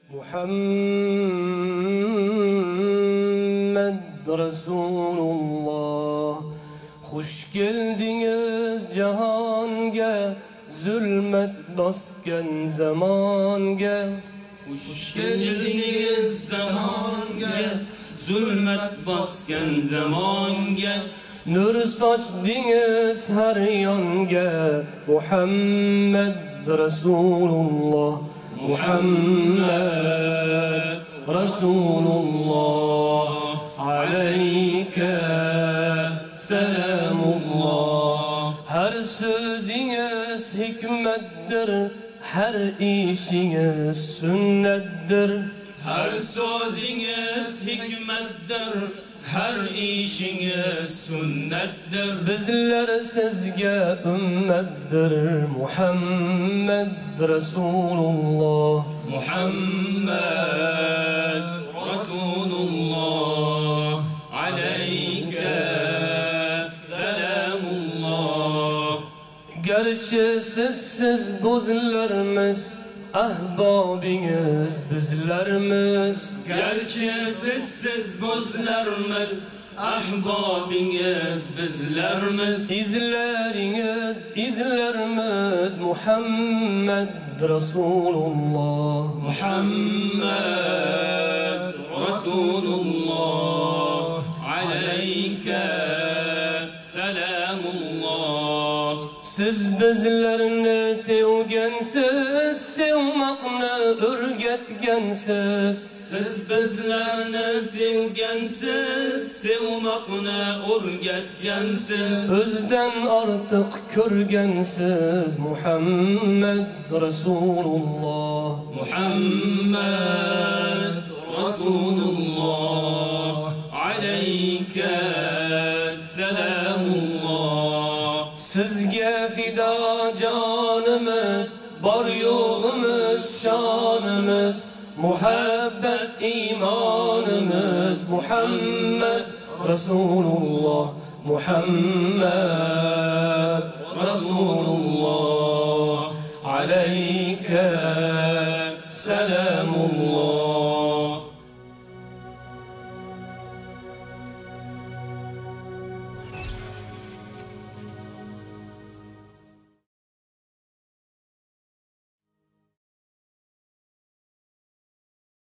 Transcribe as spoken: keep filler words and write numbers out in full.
Muhammed Resulullah. Xush keldingiz jahonga, zulmat bosgan zamonga. Xush keldingiz zamonga, zulmat bosgan zamonga. Nur sochdingiz har yonga, Muhammed Resulullah. Muhammed Resulullah. Alayka selamullah. Her sözünüz hikmettir, her işiniz sünnettir. Her sözünüz hikmettir, her işiniz sünnettir. Bizler sizge ümmettir, Muhammed Resulullah. Muhammed Resulullah. Aleyke selamullah. Gerçi sizsiz buzlarımız, ahbabiniz bizlerimiz. Gerçi sizsiz buzlarımız, ahbabiniz bizlerimiz. İzleriniz, izlerimiz, Muhammed Resulullah. Muhammed Resulullah. Aleyke selamullah. Siz bizlerini sevgensiz, sevmakni o'rgatgansiz. Siz bizlarni sevgansiz, sevmoqni o'rgatgansiz. O'zdan ortiq ko'rgansiz, Muhammed Resulullah. Muhammed Resulullah. Aleyke selamullah. Sizge fida canımız, bar yoğumuz şanımız. Muhabbet imanımız, Muhammed Resulullah. Muhammed Resulullah. Aleyke